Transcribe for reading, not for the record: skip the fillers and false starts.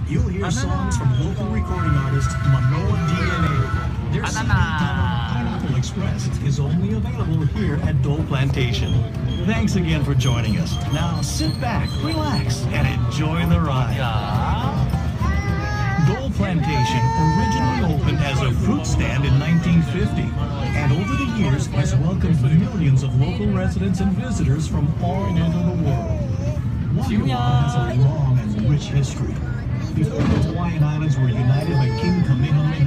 You'll hear songs from local recording artist Manoa DNA. Their CD titled Pineapple Express is only available here at Dole Plantation. Thanks again for joining us. Now sit back, relax, and enjoy the ride. Dole Plantation originally opened as a fruit stand in 1950, and over the years has welcomed millions of local residents and visitors from all over the world. Waialae has a long and rich history. Before the Hawaiian Islands were united by King Kamehameha